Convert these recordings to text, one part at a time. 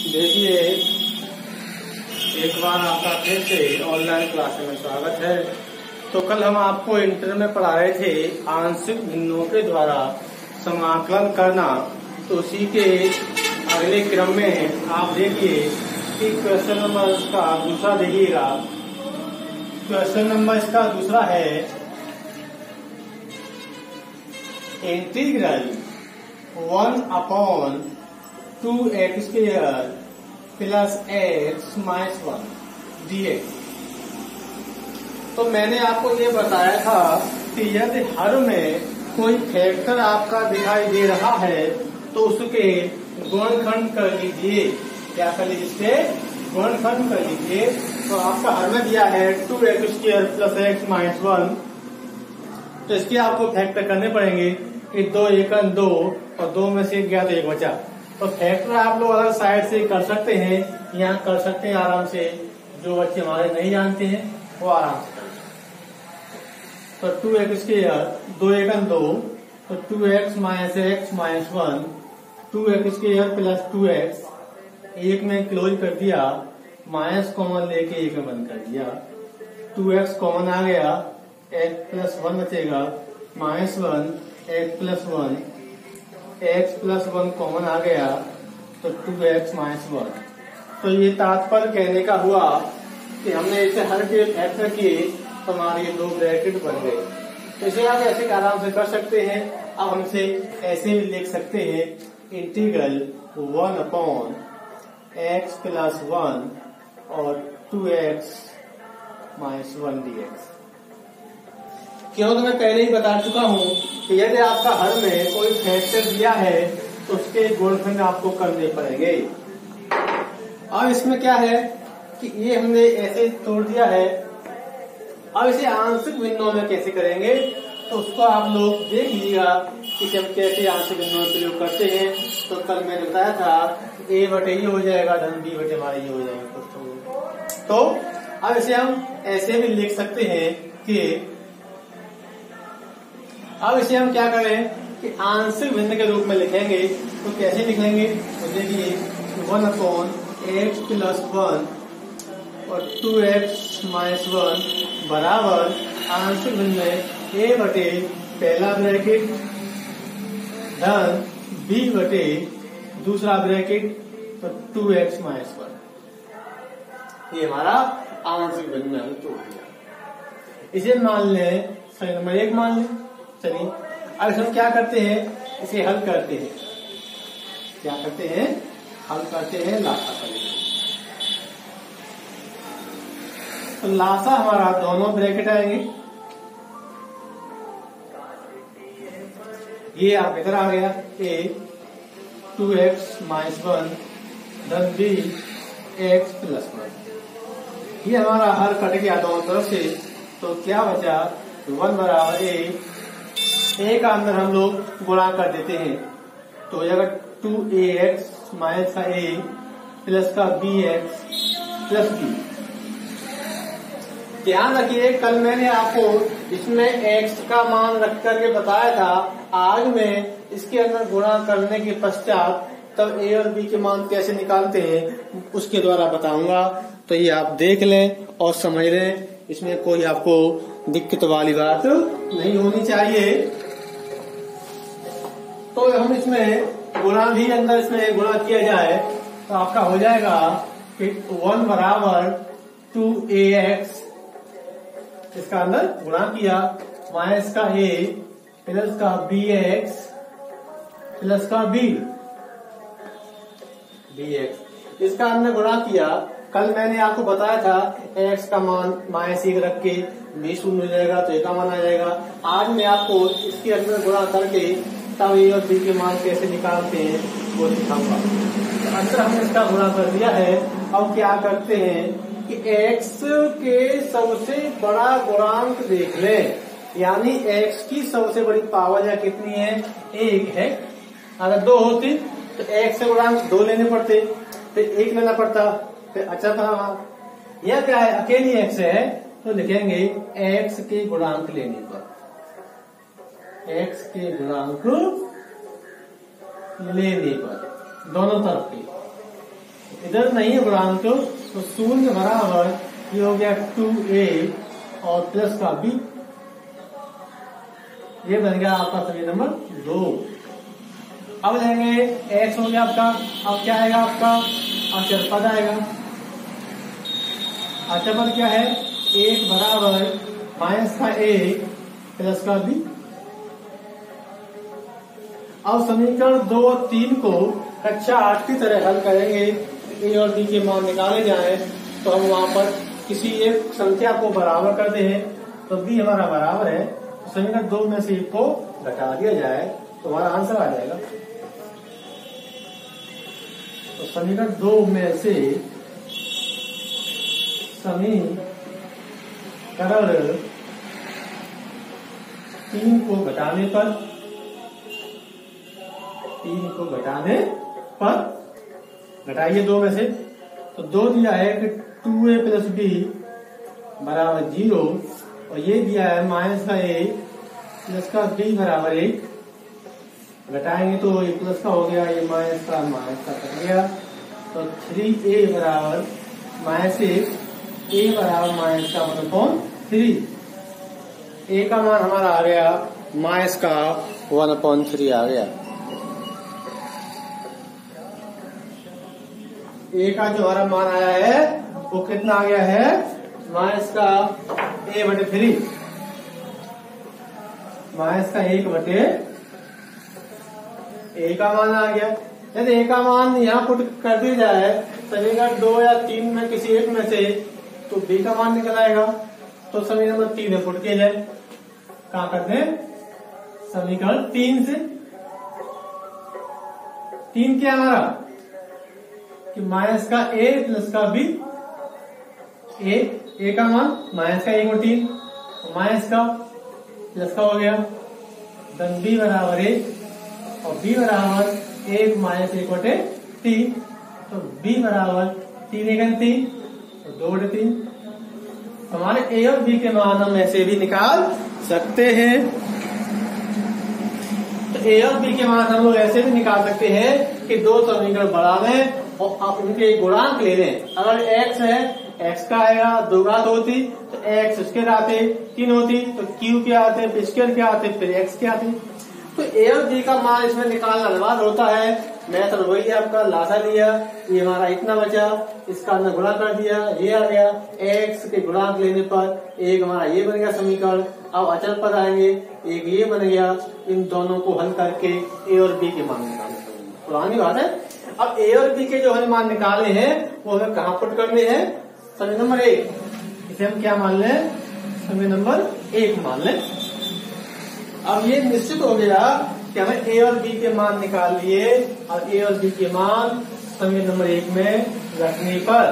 देखिए, एक बार आपका फिर से ऑनलाइन क्लास में स्वागत है। तो कल हम आपको इंटर में पढ़ा रहे थे आंशिक भिन्नों के द्वारा समाकलन करना। तो उसी के अगले क्रम में आप देखिए कि क्वेश्चन नंबर इसका दूसरा देखिएगा। क्वेश्चन नंबर इसका दूसरा है integral 1/2x² plus x minus 1 dx। तो मैंने आपको ये बताया था कि यदि हर में कोई फैक्टर आपका दिखाई दे रहा है तो उसके गुणनखंड कर लीजिए। क्या कर लीजिए? इसके गुणनखंड कर लीजिए। तो आपका हर में दिया है 2x² प्लस x माइनस 1। तो इसके आपको फैक्टर करने पड़ेंगे कि 2 एकम 2 और 2 में से 1 गया तो 1 बचा। तो फैक्टर आप लोग अलग साइड से कर सकते हैं, यहाँ कर सकते हैं आराम से। जो बच्चे हमारे नहीं जानते हैं वो आराम से कर सकते। तो 2x², 2 एकम 2, तो 2x minus x minus 1, 2x² plus 2x, एक में क्लोज कर दिया, माइनस कॉमन लेके एक में बंद कर दिया। 2x कॉमन आ गया, x प्लस 1 बचेगा, minus 1, x plus 1, x plus 1 common आ गया तो 2x माइनस 1। तो ये तात्पर्य कहने का हुआ कि हमने इसे हर के फैक्टर किए तो हमारे ये 2 ब्रैकेट बन गए। तो इसे आप ऐसे आराम से कर सकते हैं। अब हमसे ऐसे भी लिख सकते हैं इंटीग्रल 1/x प्लस 1 और 2x माइनस 1 dx। क्यों तो मैं पहले ही बता चुका हूँ कि यदि आपका हर में कोई फैक्टर दिया है तो उसके गुणनखंड आपको करने पड़ेंगे। अब इसमें क्या है कि ये हमने ऐसे तोड़ दिया है। अब इसे आंशिक भिन्नों में कैसे करेंगे तो उसको आप लोग देख लीजिएगा कि हम कैसे आंशिक भिन्नों में प्रयोग करते हैं। तो कल मैंने बताया था a बटे ये हो जाएगा, धन b बटे हमारा ये हो जाएगा। तो अब इसे हम ऐसे भी लिख सकते हैं कि अब इसे हम क्या करें कि आंशिक भिन्न के रूप में लिखेंगे। तो कैसे लिखेंगे? तो देखिए 1/x प्लस 1 और 2x माइनस 1 बराबर आंशिक भिन्न में a बटे पहला ब्रैकेट धन b बटे दूसरा ब्रैकेट तो 2x माइनस 1। ये हमारा आंशिक भिन्न में तोड़ दिया। इसे मान लें सही नंबर 1 मान लें। चलिए अब हम क्या करते हैं, इसे हल करते हैं। क्या करते हैं? हल करते हैं, लासा करेंगे। तो लासा हमारा दोनों ब्रैकेट आएंगे। ये आप इधर आ गया a 2x माइनस 1 धन b x प्लस 1। ये हमारा हल कट गया दोनों तरफ से। तो क्या बचा? 1 बराबर a का अंदर हम लोग गुणा कर देते हैं। तो अगर 2ax माइनस का a प्लस का bx प्लस b। ध्यान रखिए कल मैंने आपको इसमें x का मान रख करके बताया था। आज मैं इसके अंदर गुणा करने के पश्चात तब a और b के मान कैसे निकालते हैं उसके द्वारा बताऊंगा। तो ये आप देख लें और समझ लें, इसमें कोई आपको दिक्कत वाली बात नहीं होनी चाहिए। तो हम इसमें गुणा भी अंदर इसमें गुणा किया जाए तो आपका हो जाएगा कि 1 बराबर 2ax, इसका अंदर गुणा किया, माइनस का a प्लस का bx प्लस का bx, इसका अंदर गुणा किया। कल मैंने आपको बताया था x का मान माइनस 1 रख के b शून्य हो जाएगा तो a का मान आ जाएगा। आज मैं आपको इसके अंदर गुणा करके तब a और b के मान कैसे निकालते हैं वो सिखाऊंगा। तो अंदर हमने इसका गुणा कर दिया है। अब क्या करते हैं कि x के सबसे बड़ा गुणांक देख लें, यानी x की सबसे बड़ी पावर या कितनी है? 1 है। अगर 2 होती तो x से गुणांक 2 लेने पड़ते, फिर 1 लेना पड़ता, फिर अच्छा था। यह क्या है? अकेली x है तो लिखेंगे x के गुणांक लेने पर, x के गुणांक लेने पर दोनों तरफ के इधर नहीं है गुणांक तो शून्य बराबर ये हो गया 2a और प्लस का b, ये बन गया आपका समीकरण नंबर 2। अब लेंगे x हो गया आपका, अब क्या आएगा आपका अचर पद आएगा। अचर पद क्या है, 1 बराबर माइनस का a प्लस का b। अब समीकरण 2 और 3 को कक्षा 8 की तरह हल करेंगे। ए और बी के मान निकाले जाएं तो हम वहां पर किसी एक संख्या को बराबर करते हैं तो बी हमारा बराबर है, तो समीकरण 2 में से 1 को घटा दिया जाए तो हमारा आंसर आ जाएगा। तो समीकरण 2 में से समीकरण 3 को घटाने पर घटाइए 2 में से, तो 2 दिया है कि 2a प्लस b बराबर 0 और ये दिया है माइनस का a प्लस का b बराबर 1। घटाएंगे तो ये प्लस का हो गया, ये माइनस का कट गया, तो 3a बराबर माइनस 1, a बराबर माइनस का 1/3। a का मान हमारा आ गया माइनस का 1/3 आ गया। ए का जो हमारा मान आया है वो कितना आ गया है, माइनस का a/3, माइनस का 1/, ए का मान आ गया। यदि ए का मान यहाँ पुट कर दिया जाए समीकरण 2 या 3 में किसी एक में से, तो बी का मान निकल आएगा। तो समीकरण नंबर 3 में पुट किया जाए, कहा करते हैं समीकरण 3 से। 3 क्या हमारा कि माइनस का a प्लस का b, a का मान माइनस का 1/3 माइनस का प्लस का हो गया, धन b बराबर 1 और b बराबर 1 माइनस 1/3, तो b बराबर 3 तो 2/3। हमारे a और b के मान हम ऐसे भी निकाल सकते हैं। तो a और b के मान हम लोग ऐसे भी निकाल सकते हैं कि दो समीकरण बढ़ा लें और आप इनके गुणांक ले लें। अगर x है, x का आएगा 2 घात होती तो x स्क्वायर आते, 3 होती तो q के आते, फिर स्क्वायर के आते, फिर x के आते। तो a और b का मान इसमें निकालना अनिवार्य होता है। मैं तो वही आपका लासा लिया, ये हमारा इतना बचा, इसका हमने गुणा कर दिया, ये आ गया। x के गुणांक लेने पर एक हमारा ये बन गया समीकरण। अब अचल पद आएंगे, एक ये बन गया। इन दोनों को हल करके a और b के मान निकालने पड़ेंगे, पुरानी बात है। अब a और b के जो हमें मान निकाले हैं वो हमें कहाँ पुट करने हैं, समीकरण नंबर 1। इसे हम क्या मान लें, समीकरण नंबर 1 मान लें। अब ये निश्चित हो गया कि हमें a और b के मान निकाल लिए और a और b के मान समीकरण नंबर 1 में रखने पर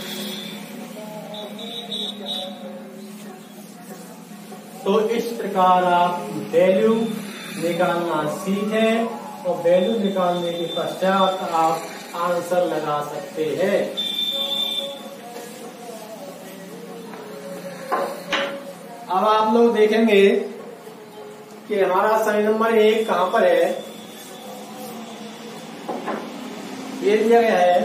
तो इस प्रकार आप वैल्यू निकालना सीखें और वैल्यू निकालने के पश्चात आप आंसर लगा सकते हैं। अब आप लोग देखेंगे कि हमारा समीकरण नंबर 1 कहां पर है। ये दिया गया है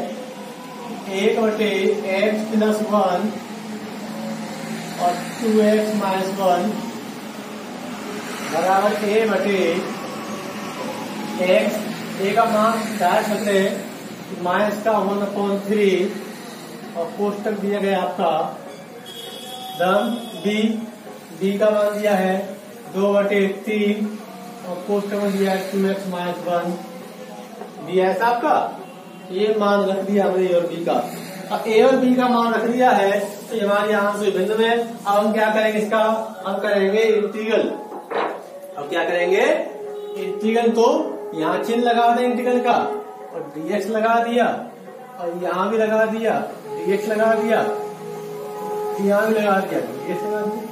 1/x प्लस 1 और 2x माइनस 1 बराबर a/x। a का मान डायरेक्ट सकते हैं माइनस का 1/3 और कोष्टक दिया गया आपका धन b का मान दिया है 2/3 और कोष्टक में दिया है 2x माइनस 1 दिया है आपका। ये मान रख दिया हमने a और b का। अब a और b का मान रख दिया है तो हमारे यहाँ से बिंदु में अब हम क्या करेंगे, इसका हम करेंगे इंटीग्रल। अब क्या करेंगे इंटीग्रल, तो यहाँ चिन्ह लगा दें इंटीग्रल का और dx लगा दिया और यहाँ भी लगा दिया, dx लगा दिया, यहाँ भी लगा दिया, dx लगा दिया।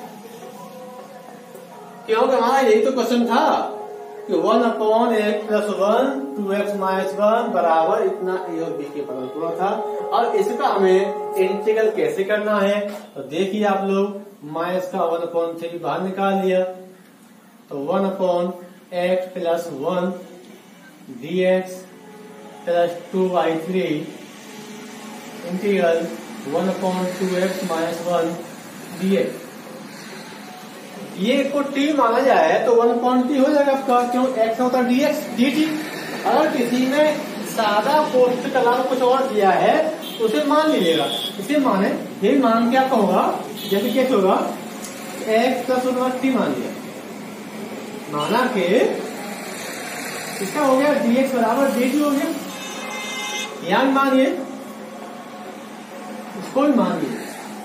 क्योंकि हमारा यही तो क्वेश्चन था कि 1/x प्लस 1 2x माइनस 1 बराबर इतना a और b के बराबर पूरा था। और इसका हमें इंटीग्रल कैसे करना है तो देखिए आप लोग, माइनस का 1/3 बाहर निकाल लिया तो 1/x plus 1 dx plus 2/3 integral 1/2x minus 1 dx। ये को t माना जाए तो 1/t हो जाएगा आपका, क्यों x होता है dx dt। अगर किसी ने सादा पोस्ट कला कुछ और दिया है तो उसे मान लीजिएगा, इसे माने ये मान के आपका होगा जैसे कैसे होगा x प्लस 1/t मान लिया, माना कि इसका हो गया dx बराबर dt हो गया। यहाँ मानिए इसको भी मान लिया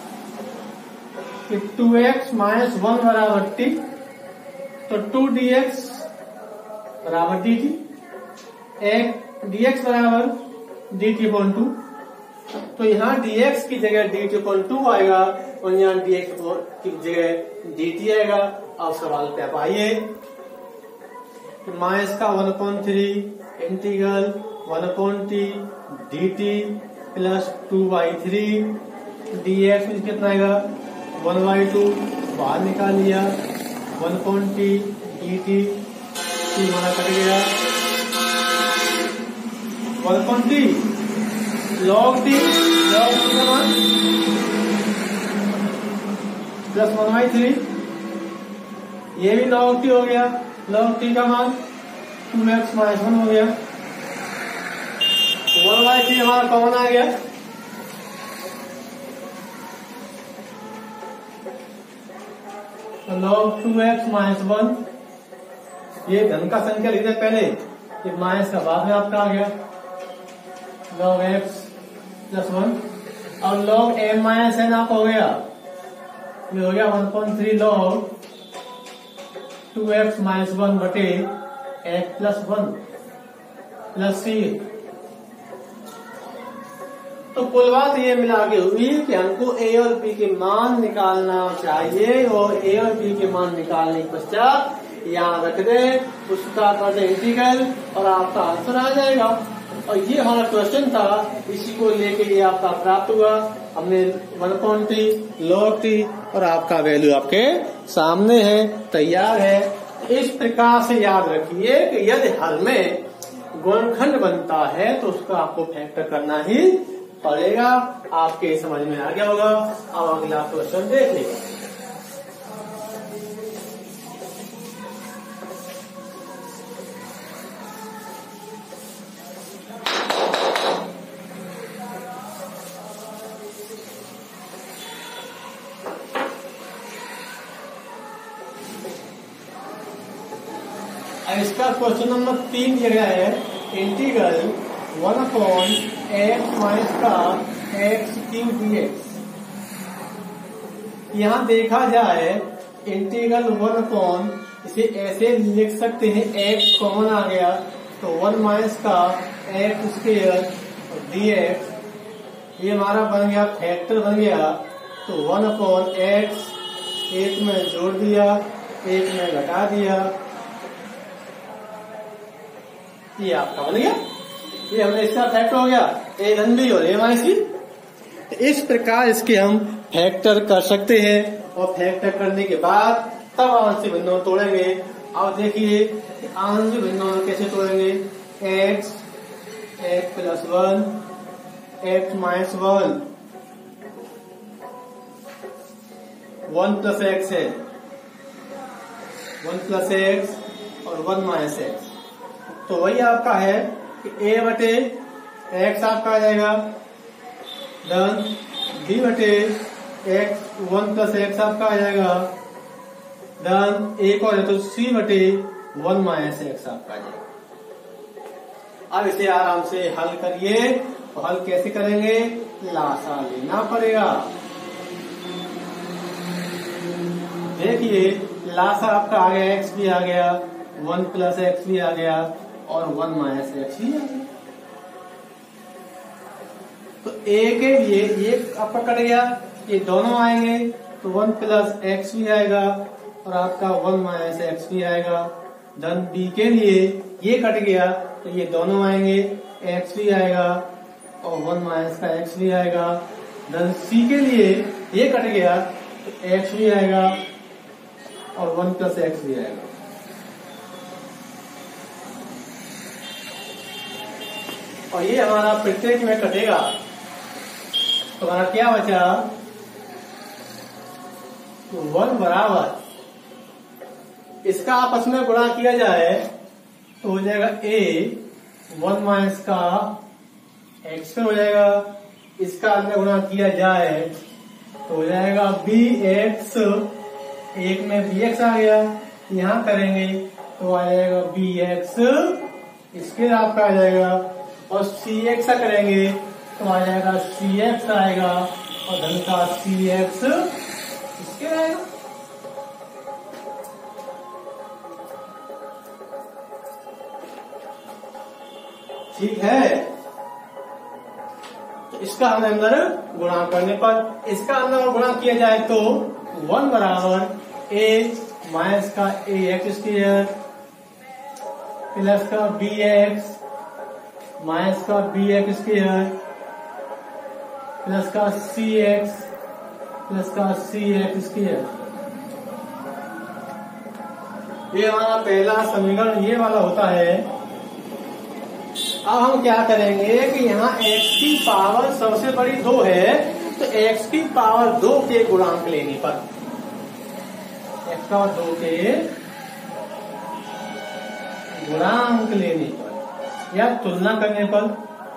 कि 2x माइनस 1 बराबर t, तो 2dx बराबर dt, dx बराबर dt अपॉन 2। तो यहाँ dx की जगह dt अपॉन 2 आएगा और यहाँ dx की जगह dt आएगा। अब सवाल पे आप आइए, माइनस का 1/3 integral 1/t dt plus 2/3 dx में कितना आएगा 1/2, बाहर निकाल लिया 1/t dt, हमारा कट गया 1/t log t का मान प्लस 1/3, ये भी log t हो गया, log t का मान 2x माइनस 1 हो गया, 1/3 हमारा कॉमन आ गया। तो log 2x माइनस 1, ये धन का संख्या लिखते पहले, ये माइनस का बाद में आपका आ गया log x प्लस 1, और log m माइनस n आपका हो गया, ये हो गया 1/3 log 2x माइनस 1 बटे x प्लस 1 प्लस c। तो कुल बात ये मिला के हुई कि हमको a और b के मान निकालना चाहिए, और a और b के मान निकालने के पश्चात यहाँ रख दे, उसका कर दे इंटीग्रल और आपका आंसर आ जाएगा। और ये हमारा क्वेश्चन था, इसी को लेके ये आपका प्राप्त हुआ। हमने 1/t log t और आपका वैल्यू आपके सामने है, तैयार है। इस प्रकार से याद रखिए कि यदि हर में गुणनखंड बनता है तो उसका आपको फैक्टर करना ही पड़ेगा। आपके समझ में आ गया होगा। अब अगला क्वेश्चन देख लीजिए। इसका क्वेश्चन नंबर 3 दिया गया है, इंटीग्रल 1/x माइनस का x क्यूब dx। यहाँ देखा जाए इंटीग्रल 1/, इसे ऐसे लिख सकते हैं, x कॉमन आ गया तो 1 माइनस का x स्क्वायर dx, ये हमारा बन गया फैक्टर बन गया। तो 1/x, एक में जोड़ दिया, एक में घटा दिया, ये आपका बन गया। ये हमने इसका फैक्टर हो गया, ए धन बी और ए माइनस सी। इस प्रकार इसके हम फैक्टर कर सकते हैं, और फैक्टर करने के बाद तब आंशिक भिन्नों तोड़ेंगे। अब देखिए आंशिक भिन्नों कैसे तोड़ेंगे, x plus 1 x minus 1 plus x है, 1 प्लस x और 1 माइनस x। तो वही आपका है कि a बटे x आपका आ जाएगा, डन। b बटे x 1 प्लस x आपका आ जाएगा, डन। एक और है तो c बटे 1 माइनस x आपका आ जाएगा। अब इसे आराम से हल करिए। तो हल कैसे करेंगे, लासा लेना पड़ेगा। देखिए लासा आपका आ गया, x भी आ गया, 1 प्लस x भी आ गया और 1 माइनस x भी आ गया। तो a के लिए ये आपका कट गया, ये दोनों आएंगे तो 1 प्लस x भी आएगा और आपका 1 माइनस x भी आएगा। धन b के लिए ये कट गया तो ये दोनों आएंगे, x भी आएगा और 1 माइनस का x भी आएगा। धन c के लिए ये कट गया तो x भी आएगा और 1 प्लस x भी आएगा। और ये हमारा प्रत्येक में कटेगा तो हमारा क्या बचा, 1 बराबर इसका आपस में गुणा किया जाए तो हो जाएगा a 1 माइनस का x हो जाएगा, इसका अंदर गुणा किया जाए तो हो जाएगा bx, एक में bx आ गया, यहाँ करेंगे तो आ जाएगा bx, इसके आपका आ जाएगा, और cx करेंगे तो आ जाएगा cx आएगा, और धन का cx इसके आएगा। ठीक है, तो इसका हमें अंदर गुणा करने पर, इसका अंदर गुणा किया जाए तो 1 बराबर a माइनस का ax स्क्वायर प्लस का bx माइनस का bx स्क्वायर प्लस का cx प्लस का cx स्क्वायर। ये हमारा पहला समीकरण ये वाला होता है। अब हम क्या करेंगे कि यहाँ x की पावर सबसे बड़ी 2 है, तो x की पावर 2 के गुणांक लेने पर, x का 2 के गुणांक लेने पर या तुलना करने पर,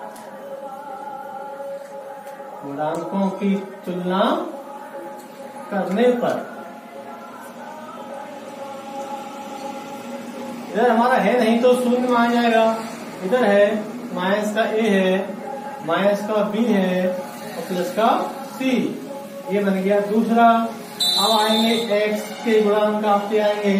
गुणांकों की तुलना करने पर, इधर हमारा है नहीं तो शून्य में आ जाएगा, इधर है माइनस का a है, माइनस का b है और प्लस का c, ये बन गया दूसरा। अब आएंगे x के गुणांक आपके आएंगे,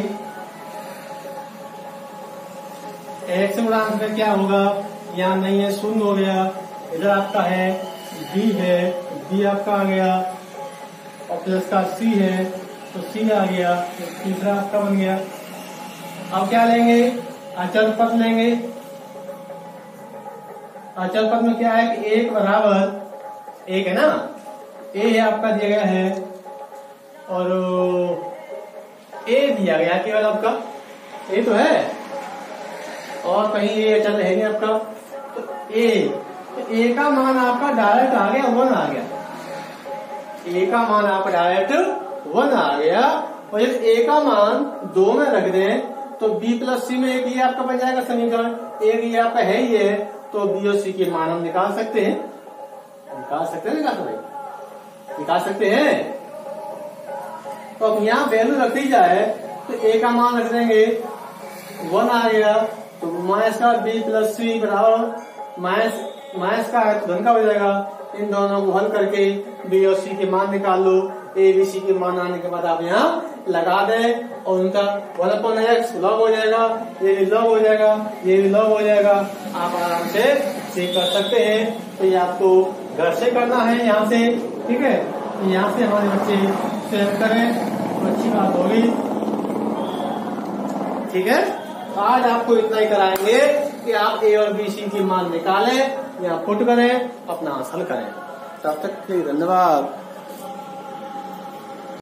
x गुणांक में क्या होगा, यहाँ नहीं है शून्य हो गया, इधर आपका है b है, b आपका आ गया और प्लस का c है तो c आ गया, तीसरा आपका बन गया। अब क्या लेंगे, अचल पद लेंगे। अचल पद में क्या है कि 1 बराबर 1 है ना, a है आपका दिया गया है और a दिया गया केवल आपका, a तो है और कहीं ये अचल है नहीं आपका, तो a का मान आपका डायरेक्ट आ गया 1 आ गया, a का मान आपका डायरेक्ट 1 आ गया। और जब a का मान 2 में रख दें तो b प्लस c में एक ये आपका बन जाएगा समीकरण, एक ये आपका है ही है, तो b और c के मान हम निकाल सकते हैं, निकाल सकते हैं। तो अब यहाँ वैल्यू रखी जाए तो a का मान रख देंगे 1 आ गया, तो माइनस का b प्लस c बराबर माइनस का है तो धन का हो जाएगा। इन दोनों को हल करके b और c के मान निकाल लो, a b c के मान आने के बाद आप यहाँ लगा दे और उनका 1/x लॉग हो जाएगा, ये भी लॉग हो जाएगा, ये भी लॉग हो जाएगा, आप आराम से चेक कर सकते हैं। तो ये आपको घर से करना है यहाँ से, ठीक है, तो यहाँ से हमारे बच्चे सेव करें तो अच्छी बात होगी। ठीक है, तो आज आपको इतना ही कराएंगे कि आप a और b c की मान निकालें या पुट करें, अपना हल करें। तब तक के लिए धन्यवाद।